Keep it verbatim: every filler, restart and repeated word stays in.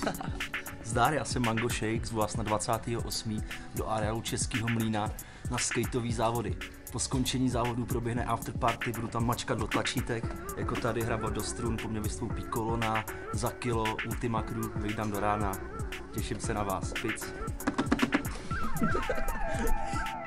Zdar, já jsem Mango Sheikh, zvu vás na dvacátého osmého do areálu Českého Mlýna na skateové závody. Po skončení závodu proběhne afterparty, budu tam mačkat do tlačítek, jako tady hrabat do strun, po mně vystoupí kolona, za kilo, ultima crew, vyjdám do rána. Těším se na vás, pic.